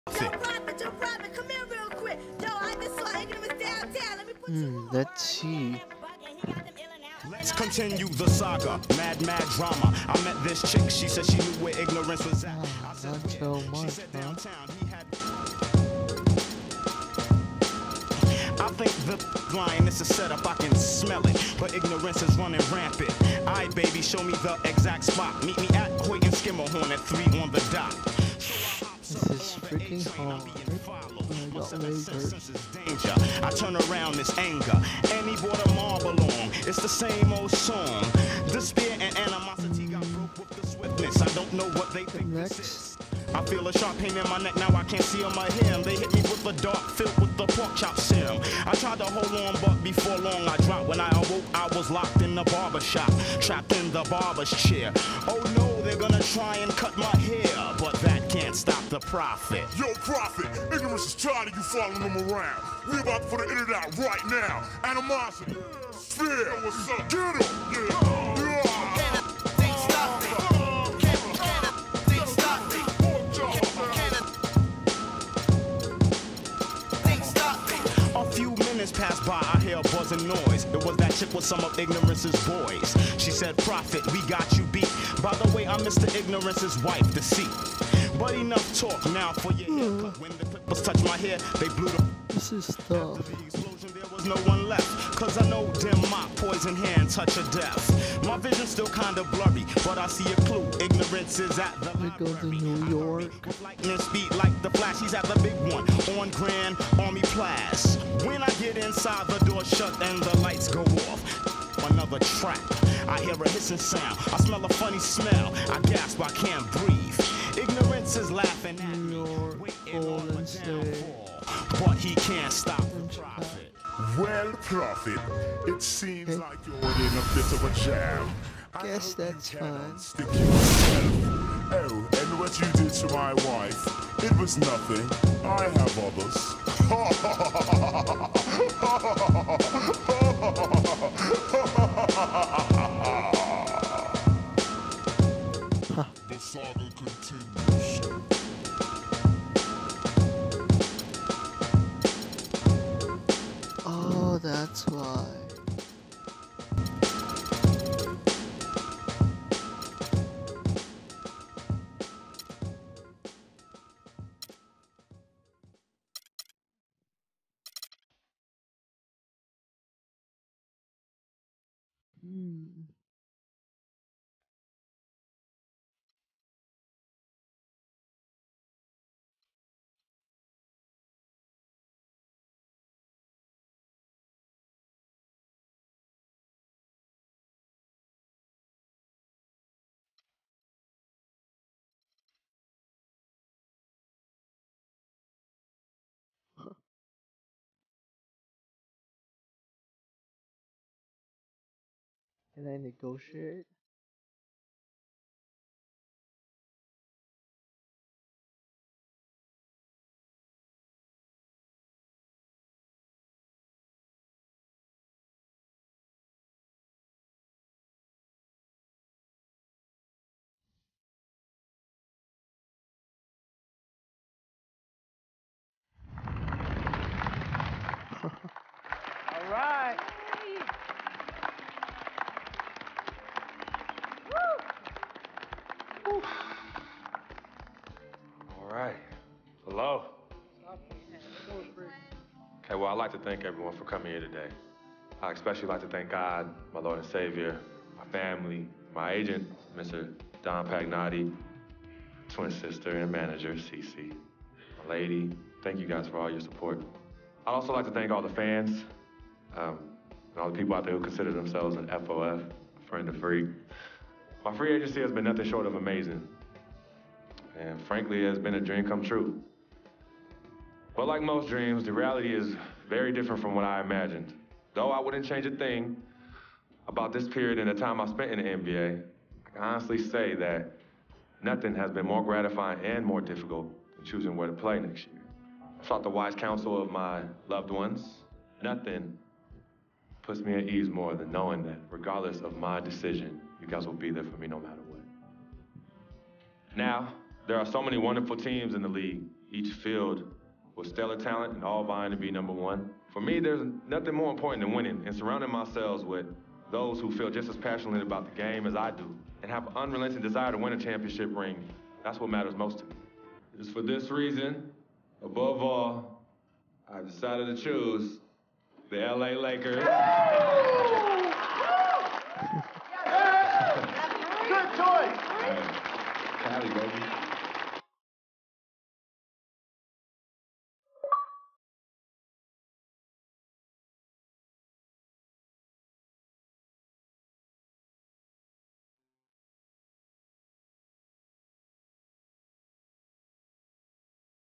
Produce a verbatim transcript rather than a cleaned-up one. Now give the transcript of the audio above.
Hmm, let's see. Let's continue the saga. Mad, mad drama. I met this chick. She said she knew where ignorance was at. Oh, I said, not so she much, said huh? downtown. He had. I think the line is a setup. I can smell it, but ignorance is running rampant. Aye, baby, show me the exact spot. Meet me at Hoyt and Skimmerhorn at three on the dot. This is freaking hard. I got lasers. Danger. I turn around this anger, and he brought a marble along. It's the same old song. Despair and animosity got broke with the swiftness. I don't know what they think this is. I feel a sharp pain in my neck, now I can't see on my hair. They hit me with a dart filled with the pork chop serum. I tried to hold on, but before long I dropped. When I awoke, I was locked in the barber shop, trapped in the barber's chair. Oh no, they're gonna try and cut my hair, but that can't stop the profit. Yo, Prophet, ignorance is tired of you following them around. We about to put an internet out right now. Animosity, fear, what's up? Get him, yeah, yeah. Passed by, I hear a buzzing noise. It was that chick with some of ignorance's boys. She said, Prophet, we got you beat. By the way, I'm Mister Ignorance's wife, deceit. But enough talk now for your haircut. When the clippers touched my hair, they blew the. This is tough. After the explosion, there was no one left. Cause I know dim mop, poison hand, touch of death. My vision's still kinda blurry, but I see a clue. Ignorance is at the We go to New York. lightning speed like the flash. He's at the big one on Grand Army Place. When I get inside, the door shut and the lights go off. Another trap. I hear a hissing sound. I smell a funny smell. I gasp, I can't breathe. Ignorance is laughing at me. New York, Waiting on Golden my State. downfall. But he can't stop the prophet. Well, Prophet, it seems Okay. like you're in a bit of a jam. I Guess hope you that's cannot fine. Stick yourself. Oh, and what you did to my wife, it was nothing. I have others. The saga continues. Oh, that's why. Hmm. Can I negotiate? All right. Woo. All right. Hello. Okay, well, I'd like to thank everyone for coming here today. I especially like to thank God, my Lord and Savior, my family, my agent, Mister Don Pagnotti, twin sister and manager, Cece, my lady. Thank you guys for all your support. I'd also like to thank all the fans, um, and all the people out there who consider themselves an F O F, friend of free. My free agency has been nothing short of amazing. And frankly, it has been a dream come true. But like most dreams, the reality is very different from what I imagined. Though I wouldn't change a thing about this period and the time I spent in the N B A, I can honestly say that nothing has been more gratifying and more difficult than choosing where to play next year. I sought the wise counsel of my loved ones. Nothing puts me at ease more than knowing that regardless of my decision, you guys will be there for me no matter what. Now, there are so many wonderful teams in the league, each field with stellar talent and all vying to be number one. For me, there's nothing more important than winning and surrounding myself with those who feel just as passionately about the game as I do and have an unrelenting desire to win a championship ring. That's what matters most to me. It is for this reason, above all, I've decided to choose the L A Lakers.